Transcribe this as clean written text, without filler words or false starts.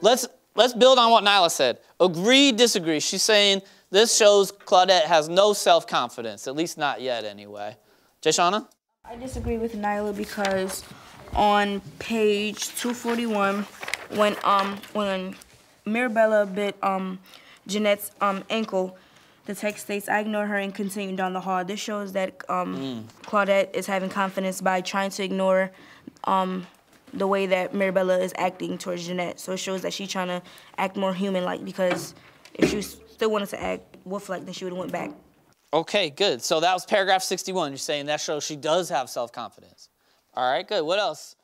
let's build on what Nyla said. Agree, disagree. She's saying this shows Claudette has no self-confidence, at least not yet anyway. Jayshana? I disagree with Nyla because on page 241, when Mirabella bit Jeanette's ankle, the text states, "I ignored her and continued down the hall." This shows that Claudette is having confidence by trying to ignore the way that Mirabella is acting towards Jeanette. So it shows that she's trying to act more human-like, because if she still wanted to act wolf-like, then she would have went back. Okay, good. So that was paragraph 61. You're saying that shows she does have self-confidence. All right, good. What else?